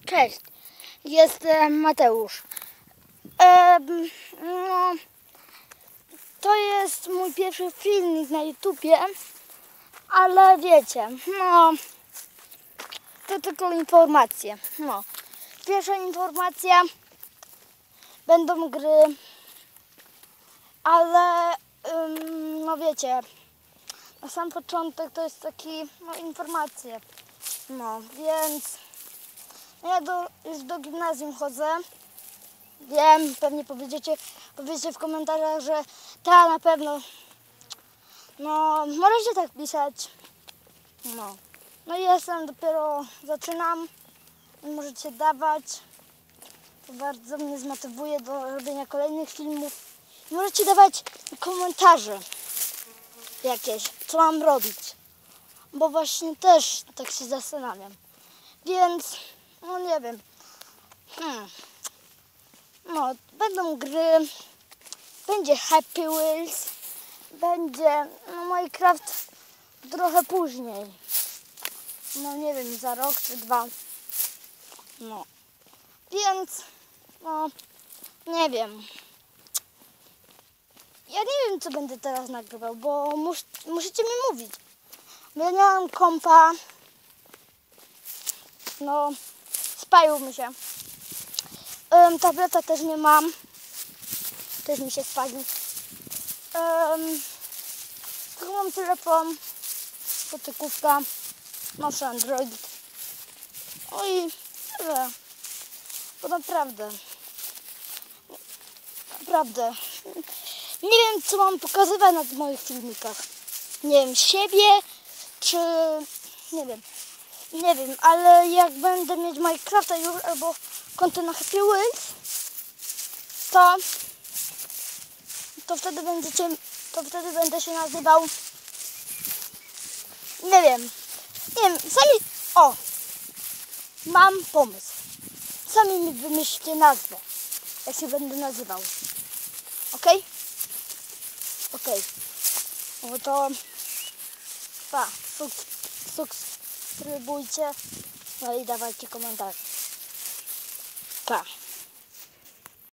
Cześć, jestem Mateusz. No, to jest mój pierwszy filmik na YouTubie, ale wiecie, no, to tylko informacje. No, pierwsza informacja, będą gry, ale no wiecie, na sam początek to jest taki, no, informacje. No, więc ja już do gimnazjum chodzę. Wiem, pewnie powiecie w komentarzach, że ta na pewno. No, możecie tak pisać. No i jestem dopiero, zaczynam. Możecie dawać. To bardzo mnie zmotywuje do robienia kolejnych filmów. Możecie dawać komentarze jakieś, co mam robić. Bo właśnie też tak się zastanawiam. Więc, no nie wiem. No, będą gry, będzie Happy Wheels, będzie Minecraft trochę później. No nie wiem, za rok czy dwa. No, więc, no, nie wiem. Ja nie wiem, co będę teraz nagrywał, bo musicie mi mówić. Bo ja nie mam kompa. No, spalił mi się. Tableta też nie mam. Też mi się spalił. Tylko mam telefon. Potykówka. Noszę Android. Oj, tyle. Bo naprawdę. Nie wiem, co mam pokazywać na moich filmikach. Nie wiem, siebie, czy... Nie wiem, ale jak będę mieć Minecrafta już, albo konto na Happy Wheels, to wtedy będę się nazywał, nie wiem, mam pomysł. Sami mi wymyślcie nazwę, jak się będę nazywał. Okej? No to subskrybujcie, no i dawajcie komentarze. Pa.